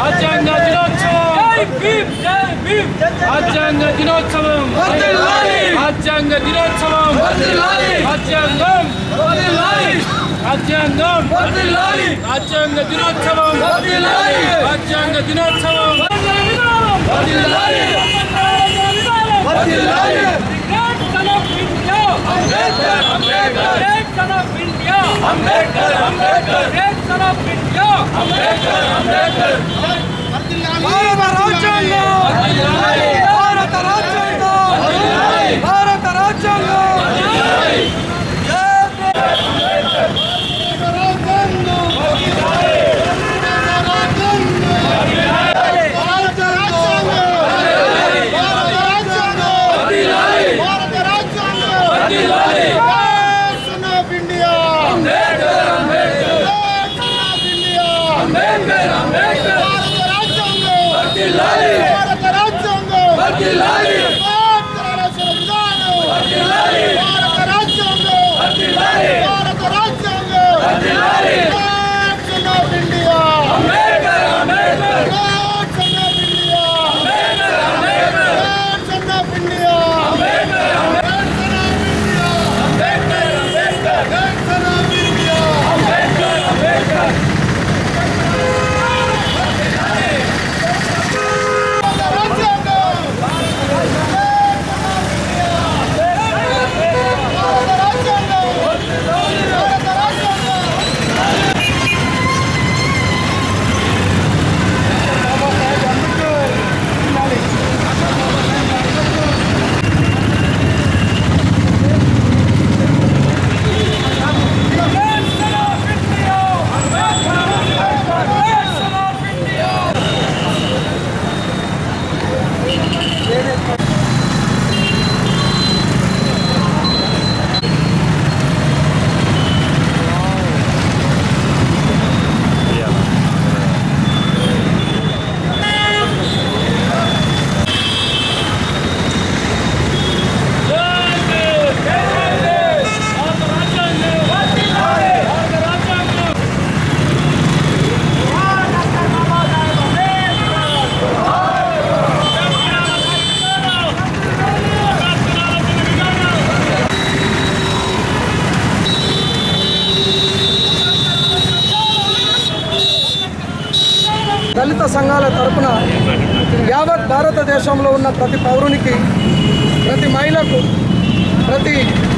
రాజ్యాంగ దినోత్సవం రాజ్యాంగ దినోత్సవం రాజ్యాంగ దినోత్సవం రాజ్యాంగం రాజ్యాంగం రాజ్యాంగ దినోత్సవం రాజ్యాంగ దినోత్సవం దళిత సంఘాల తరపున యావత్ భారతదేశంలో ఉన్న ప్రతి పౌరునికి, ప్రతి మహిళకు, ప్రతి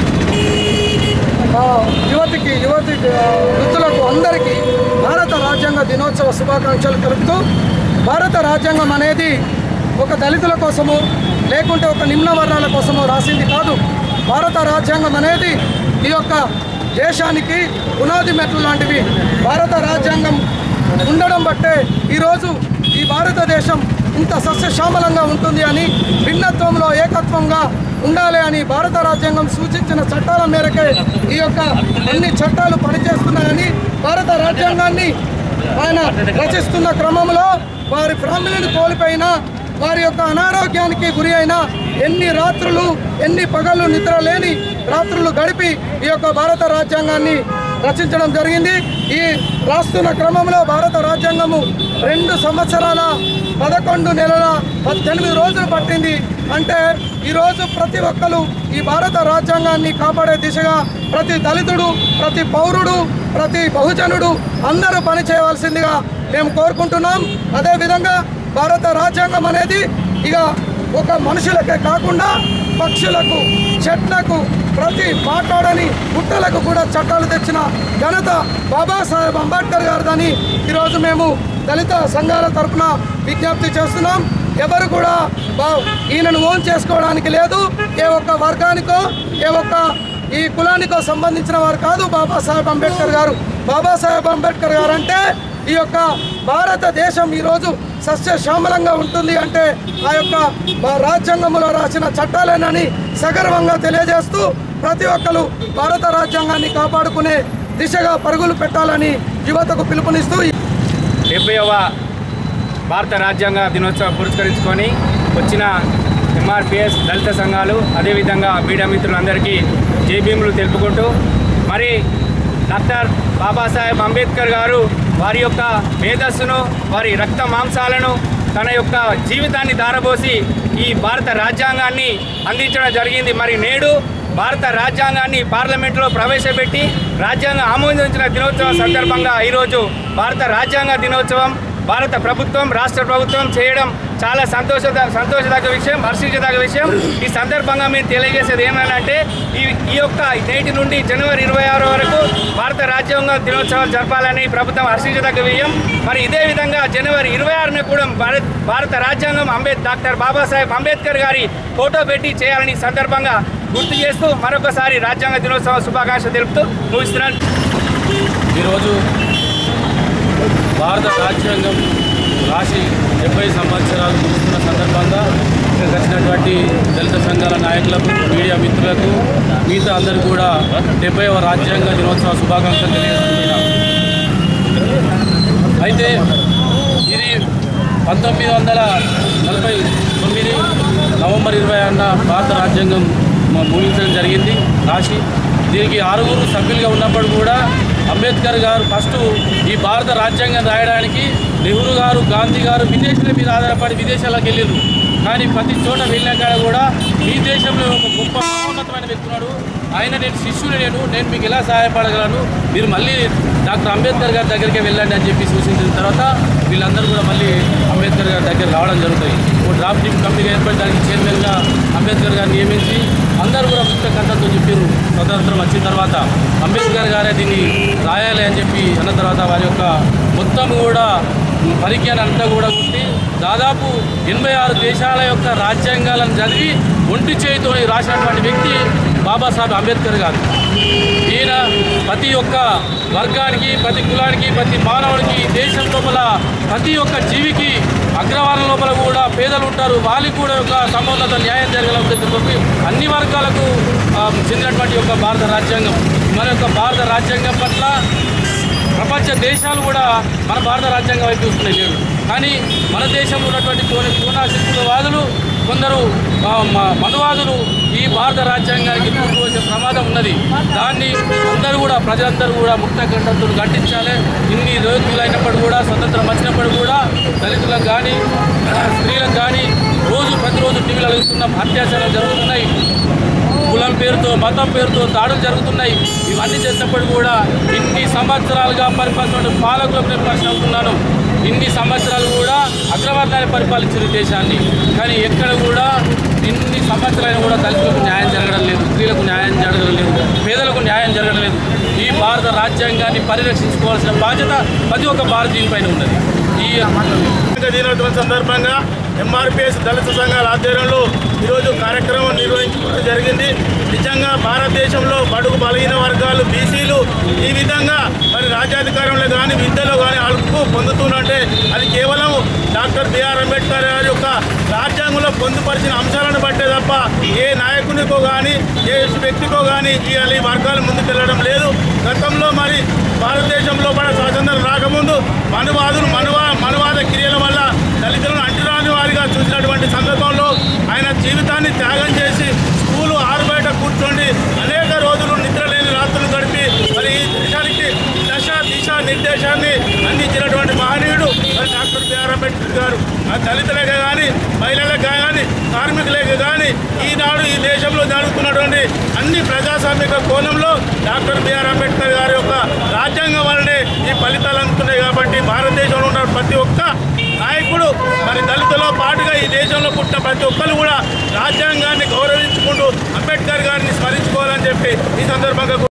యువతికి వృద్ధులకు అందరికీ భారత రాజ్యాంగ దినోత్సవ శుభాకాంక్షలు తెలుపుతూ, భారత రాజ్యాంగం అనేది ఒక దళితుల కోసము లేకుంటే ఒక నిమ్న వర్ణాల కోసము రాసింది కాదు. భారత రాజ్యాంగం అనేది ఈ యొక్క దేశానికి పునాది మెట్లు లాంటివి. భారత రాజ్యాంగం ఉండడం బట్టే ఈరోజు ఈ భారతదేశం ఇంత సస్యశ్యామలంగా ఉంటుంది అని, భిన్నత్వంలో ఏకత్వంగా ఉండాలి అని భారత రాజ్యాంగం సూచించిన చట్టాల మేరకే ఈ యొక్క అన్ని చట్టాలు పనిచేస్తున్నాయని, భారత రాజ్యాంగాన్ని ఆయన రచిస్తున్న క్రమంలో వారి ఫ్యామిలీని కోల్పోయిన, వారి యొక్క అనారోగ్యానికి గురి అయిన, ఎన్ని రాత్రులు ఎన్ని పగళ్ళు నిద్ర లేని రాత్రులు గడిపి ఈ యొక్క భారత రాజ్యాంగాన్ని రచించడం జరిగింది. ఈ రాస్తున్న క్రమంలో భారత రాజ్యాంగము 2 సంవత్సరాల 11 నెలల 18 రోజులు పట్టింది. అంటే ఈరోజు ప్రతి ఒక్కరు ఈ భారత రాజ్యాంగాన్ని కాపాడే దిశగా ప్రతి దళితుడు, ప్రతి పౌరుడు, ప్రతి బహుజనుడు అందరూ పనిచేయవలసిందిగా మేము కోరుకుంటున్నాం. అదేవిధంగా భారత రాజ్యాంగం అనేది ఇక ఒక మనుషులకే కాకుండా పక్షులకు, చెట్లకు, ప్రతి మాట్లాడని పుట్టలకు కూడా చట్టాలు తెచ్చిన ఘనత బాబాసాహెబ్ అంబేద్కర్ గారిదని ఈరోజు మేము దళిత సంఘాల తరఫున విజ్ఞప్తి చేస్తున్నాం. ఎవరు కూడా ఈయనను ఓన్ చేసుకోవడానికి లేదు. ఏ ఒక్క వర్గానికో ఏ ఒక్క ఈ కులానికో సంబంధించిన వారు కాదు బాబాసాహెబ్ అంబేద్కర్ గారు. బాబాసాహెబ్ అంబేద్కర్ గారు అంటే ఈ యొక్క భారతదేశం ఈరోజు సస్యశ్యామలంగా ఉంటుంది అంటే ఆ యొక్క రాజ్యాంగంలో రాసిన చట్టాలేనని సగర్వంగా తెలియజేస్తూ, ప్రతి ఒక్కరు భారత రాజ్యాంగాన్ని కాపాడుకునే దిశగా పరుగులు పెట్టాలని యువతకు పిలుపునిస్తూ 70వ భారత రాజ్యాంగ దినోత్సవం పురస్కరించుకొని వచ్చిన ఎంఆర్పిఎస్ దళిత సంఘాలు, అదేవిధంగా మీడియా మిత్రులందరికీ జైభీములు తెలుపుకుంటూ, మరి డాక్టర్ బాబాసాహెబ్ అంబేద్కర్ గారు వారి యొక్క మేధస్సును వారి రక్త మాంసాలను తన యొక్క జీవితాన్ని ధారపోసి ఈ భారత రాజ్యాంగాన్ని అందించడం జరిగింది. మరి నేడు భారత రాజ్యాంగాన్ని పార్లమెంటులో ప్రవేశపెట్టి రాజ్యాంగం ఆమోదించిన దినోత్సవం సందర్భంగా ఈరోజు భారత రాజ్యాంగ దినోత్సవం భారత ప్రభుత్వం రాష్ట్ర ప్రభుత్వం చేయడం చాలా సంతోషదగ్గ విషయం, హర్షించదగ్గ విషయం. ఈ సందర్భంగా మేము తెలియజేసేది ఏమనంటే ఈ యొక్క నేటి నుండి జనవరి 26 వరకు భారత రాజ్యాంగ దినోత్సవాలు జరపాలని ప్రభుత్వం హర్షించదగ్గ విషయం. మరి ఇదే విధంగా జనవరి 26న కూడా భారత రాజ్యాంగం డాక్టర్ బాబాసాహెబ్ అంబేద్కర్ గారి ఫోటో పెట్టి చేయాలని సందర్భంగా గుర్తు చేస్తూ మరొకసారి రాజ్యాంగ దినోత్సవ శుభాకాంక్షలు తెలుపుతూ ముగిస్తున్నాను. ఈరోజు భారత రాజ్యాంగం రాసి 70 సంవత్సరాలు ముగుస్తున్న సందర్భంగా ఇక్కడికి వచ్చినటువంటి దళిత సంఘాల నాయకులకు, మీడియా మిత్రులకు, మిగతా అందరూ కూడా 70వ రాజ్యాంగ దినోత్సవ శుభాకాంక్షలు తెలియజేస్తున్నాం. అయితే ఇది 1949 నవంబర్ 20న భారత రాజ్యాంగం ముగించడం జరిగింది రాసి. దీనికి 6 సభ్యులుగా ఉన్నప్పుడు కూడా అంబేద్కర్ గారు ఫస్ట్ ఈ భారత రాజ్యాంగం రాయడానికి నెహ్రూ గారు, గాంధీ గారు విదేశాల మీద ఆధారపడి విదేశాలకు వెళ్ళారు. కానీ ప్రతి చోట వెళ్ళిన కాడ కూడా ఈ దేశంలో ఒక గొప్ప మహోన్నతమైన వ్యక్తి ఉన్నాడు, ఆయన నేను శిష్యుడు, నేను మీకు ఎలా సహాయపడగలను, మీరు మళ్ళీ డాక్టర్ అంబేద్కర్ గారి దగ్గరికి వెళ్ళండి అని చెప్పి సూచించిన తర్వాత వీళ్ళందరూ కూడా మళ్ళీ అంబేద్కర్ గారి దగ్గర రావడం జరుగుతుంది. ఓ డ్రాఫ్టింగ్ కమిటీ ఏర్పడి దానికి చైర్మన్గా అంబేద్కర్ గారిని నియమించి అందరూ కూడా ముక్త కంఠంతో చెప్పారు. స్వతంత్రం వచ్చిన తర్వాత అంబేద్కర్ గారే దీన్ని రాయాలి అని చెప్పి అన్న తర్వాత వారి యొక్క మొత్తం కూడా పరిజ్ఞానం అంతా కూడా కొట్టి దాదాపు 86 దేశాల యొక్క రాజ్యాంగాలను చదివి ఒంటి చేతితో రాసినటువంటి వ్యక్తి బాబాసాహెబ్ అంబేద్కర్ గారు. ఈయన ప్రతి ఒక్క వర్గానికి, ప్రతి కులానికి, ప్రతి మానవుడికి, దేశం లోపల ప్రతి ఒక్క జీవికి అగ్రవర్ణం లోపల కూడా పేదలు ఉంటారు, వాళ్ళకి కూడా ఒక సమున్నత న్యాయం జరగాలని అన్ని వర్గాలకు చెందినటువంటి యొక్క భారత రాజ్యాంగం. మన యొక్క భారత రాజ్యాంగం పట్ల ప్రపంచ దేశాలు కూడా మన భారత రాజ్యాంగం వైపు చూస్తున్నాయి లేదు. కానీ మన దేశంలో ఉన్నటువంటి కోనాశక్తులవాదులు, కొందరు మనువాదులు ఈ భారత రాజ్యాంగానికి తూర్పు వచ్చే ప్రమాదం ఉన్నది. దాన్ని అందరూ కూడా ప్రజలందరూ కూడా ముక్త కంఠంతో గట్టించాలి. ఇన్ని రోజులు అయినప్పుడు కూడా, స్వతంత్రం వచ్చినప్పుడు కూడా దళితులకు కానీ స్త్రీలకు కానీ ప్రతిరోజు టీవీలో అడుగుతున్నాం, అత్యాచారాలు జరుగుతున్నాయి, కులం పేరుతో మతం పేరుతో దాడులు జరుగుతున్నాయి. ఇవన్నీ చేసినప్పుడు కూడా ఇన్ని సంవత్సరాలుగా పరిపాలించిన పాలకులకు నేను ప్రశ్న అవుతున్నాను. ఇన్ని సంవత్సరాలు కూడా అగ్రవర్ణాన్ని పరిపాలించిన దేశాన్ని, కానీ ఎక్కడ కూడా ఇన్ని సంవత్సరాలైనా కూడా దళితులకు న్యాయం జరగడం లేదు, స్త్రీలకు న్యాయం జరగడం లేదు, పేదలకు న్యాయం జరగడం లేదు. ఈ భారత రాజ్యాంగాన్ని పరిరక్షించుకోవాల్సిన బాధ్యత ప్రతి ఒక్క భారతీయునిపైన ఉన్నది. ఈ దినోత్సవం సందర్భంగా ఎంఆర్పిఎస్ దళిత సంఘాల ఆధ్వర్యంలో ఈరోజు కార్యక్రమం నిర్వహించడం జరిగింది. నిజంగా భారతదేశంలో బడుగు బలహీన వర్గాలు, బీసీలు ఈ విధంగా మరి రాజ్యాధికారంలో కానీ విద్యలో కానీ హక్కు పొందుతున్నట్టే అది కేవలం డాక్టర్ బిఆర్ అంబేద్కర్ గారి యొక్క రాజ్యాంగంలో పొందుపరిచిన అంశాలను బట్టే తప్ప ఏ నాయకునికో కానీ ఏ వ్యక్తికో కానీ ఈ వర్గాలు ముందుకెళ్ళడం లేదు. గతంలో మరి భారతదేశంలో కూడా స్వాతంత్రం రాకముందు మనువాద క్రియల వల్ల దళితులను అంటురాని వారిగా చూసినటువంటి సందర్భంలో ఆయన జీవితాన్ని త్యాగం చేసి స్కూలు ఆరుబయట కూర్చోండి అనేక రోజులు నిద్రలేని రాత్రులు గడిపి మరి ఈ దేశానికి దిశ నిర్దేశాన్ని అందించినటువంటి మహనీయుడు మరి డాక్టర్ బిఆర్ అంబేద్కర్ గారు. దళితులకే కానీ మహిళలకు కానీ కార్మికులకే కానీ ఈనాడు ఈ దేశంలో జరుగుతున్నటువంటి అన్ని ప్రజాస్వామిక కోణంలో డాక్టర్ బిఆర్ అంబేద్కర్ గారి యొక్క రాజ్యాంగం వల్లనే ఈ ఫలితాలు అందుతున్నాయి. కాబట్టి భారతదేశంలో ఉన్న ప్రతి ఒక్క నాయకుడు మరి దళితులతో పాటుగా ఈ దేశంలో పుట్టిన ప్రతి ఒక్కరు కూడా రాజ్యాంగాన్ని గౌరవించుకుంటూ అంబేద్కర్ గారిని స్మరించుకోవాలని చెప్పి ఈ సందర్భంగా